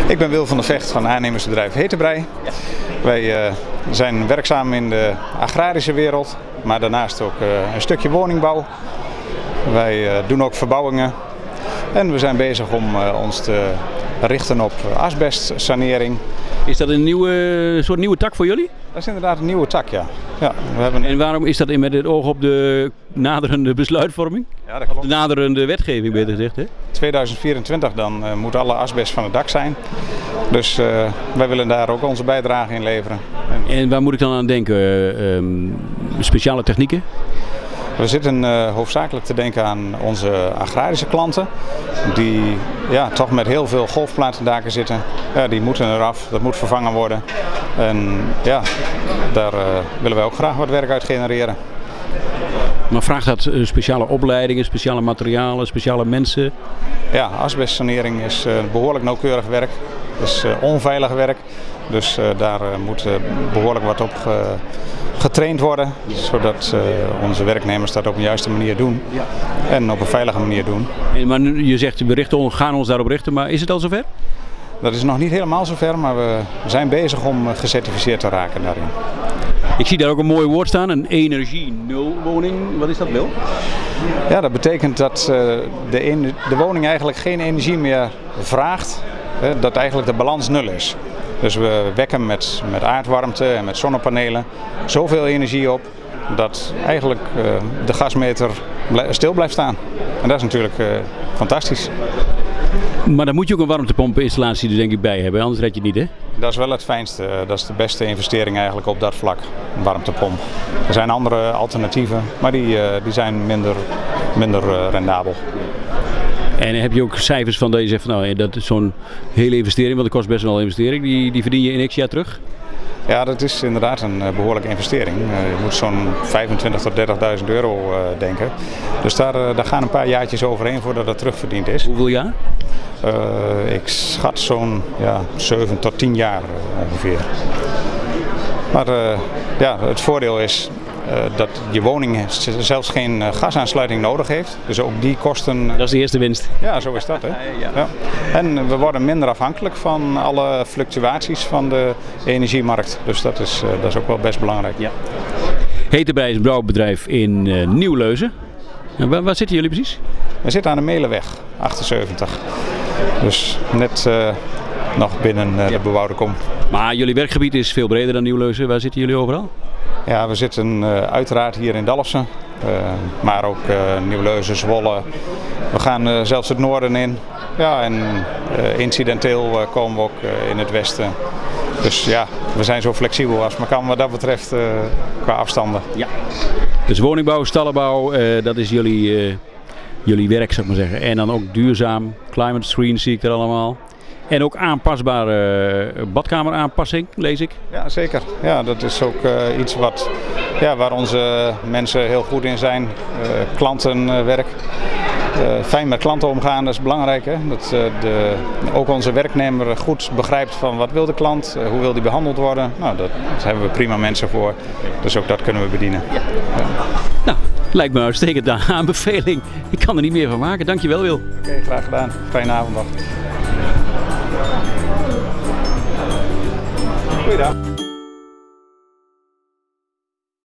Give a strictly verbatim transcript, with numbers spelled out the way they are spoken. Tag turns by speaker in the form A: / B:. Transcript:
A: Ik ben Wil van der Vecht van aannemersbedrijf Hetebrei. Ja. Wij uh, zijn werkzaam in de agrarische wereld, maar daarnaast ook uh, een stukje woningbouw. Wij uh, doen ook verbouwingen en we zijn bezig om uh, ons te richten op asbestsanering.
B: Is dat een nieuwe, soort nieuwe tak voor jullie?
A: Dat is inderdaad een nieuwe tak, ja. ja we hebben...
B: En waarom is dat met het oog op de naderende besluitvorming?
A: Ja, dat klopt.
B: De naderende wetgeving, beter gezegd, hè?
A: tweeduizend vierentwintig dan uh, moet alle asbest van het dak zijn. Dus uh, wij willen daar ook onze bijdrage in leveren.
B: En, en waar moet ik dan aan denken? Uh, um, speciale technieken?
A: We zitten uh, hoofdzakelijk te denken aan onze agrarische klanten, die ja, toch met heel veel golfplatendaken zitten. Ja, die moeten eraf, dat moet vervangen worden. En ja, daar uh, willen wij ook graag wat werk uit genereren.
B: Maar vraagt dat uh, speciale opleidingen, speciale materialen, speciale mensen?
A: Ja, asbestsanering is uh, behoorlijk nauwkeurig werk. Het is uh, onveilig werk, dus uh, daar uh, moet uh, behoorlijk wat op uh, getraind worden, zodat uh, onze werknemers dat op een juiste manier doen en op een veilige manier doen.
B: En, maar nu, je zegt we richten, gaan ons daarop richten, maar is het al zover?
A: Dat is nog niet helemaal zover, maar we zijn bezig om gecertificeerd te raken daarin.
B: Ik zie daar ook een mooi woord staan, een energie-nul-woning. Wat is dat, Wil?
A: Ja, dat betekent dat uh, de, de woning eigenlijk geen energie meer vraagt, hè, dat eigenlijk de balans nul is. Dus we wekken met, met aardwarmte en met zonnepanelen zoveel energie op dat eigenlijk uh, de gasmeter stil blijft staan. En dat is natuurlijk uh, fantastisch.
B: Maar daar moet je ook een warmtepompeninstallatie er denk ik bij hebben, anders red je het niet, hè?
A: Dat is wel het fijnste. Dat is de beste investering eigenlijk op dat vlak, een warmtepomp. Er zijn andere alternatieven, maar die, uh, die zijn minder, minder uh, rendabel.
B: En heb je ook cijfers van dat je zegt van nou, dat is zo'n hele investering, want dat kost best wel een investering, die, die verdien je in x jaar terug?
A: Ja, dat is inderdaad een behoorlijke investering. Je moet zo'n vijfentwintigduizend tot dertigduizend euro uh, denken. Dus daar, uh, daar gaan een paar jaartjes overheen voordat dat terugverdiend is.
B: Hoeveel jaar?
A: Uh, ik schat zo'n ja, zeven tot tien jaar uh, ongeveer. Maar uh, ja, het voordeel is uh, dat je woning zelfs geen uh, gasaansluiting nodig heeft. Dus ook die kosten...
B: Dat is de eerste winst.
A: Ja, zo is dat, hè. Ja. En we worden minder afhankelijk van alle fluctuaties van de energiemarkt. Dus dat is, uh, dat is ook wel best belangrijk.
B: Ja. Hetebrei is een brouwbedrijf in uh, Nieuw-Leuzen. En waar, waar zitten jullie precies?
A: We zitten aan de Melenweg, achtenzeventig. Dus net uh, nog binnen uh, de bebouwde kom.
B: Maar jullie werkgebied is veel breder dan Nieuw-Leuzen. Waar zitten jullie overal?
A: Ja, we zitten uh, uiteraard hier in Dalfsen, uh, maar ook uh, Nieuw-Leuzen, Zwolle. We gaan uh, zelfs het noorden in. Ja, en uh, incidenteel uh, komen we ook uh, in het westen. Dus ja, we zijn zo flexibel als maar kan wat dat betreft uh, qua afstanden. Ja.
B: Dus woningbouw, stallenbouw, uh, dat is jullie, uh, jullie werk, zou ik maar zeggen. En dan ook duurzaam, climate screen zie ik er allemaal. En ook aanpasbare uh, badkameraanpassing, lees ik.
A: Ja, zeker. Ja, dat is ook uh, iets wat, ja, waar onze mensen heel goed in zijn. Uh, klantenwerk. Uh, fijn met klanten omgaan, dat is belangrijk. Hè? Dat uh, de, ook onze werknemer goed begrijpt van wat wil de klant, uh, hoe wil die behandeld worden. Nou, dat, daar hebben we prima mensen voor. Dus ook dat kunnen we bedienen. Ja. Ja.
B: Nou, lijkt me uitstekend aanbeveling. Ik kan er niet meer van maken. Dankjewel, Wil.
A: Oké, okay, graag gedaan. Fijne avond nog. Goeiedag.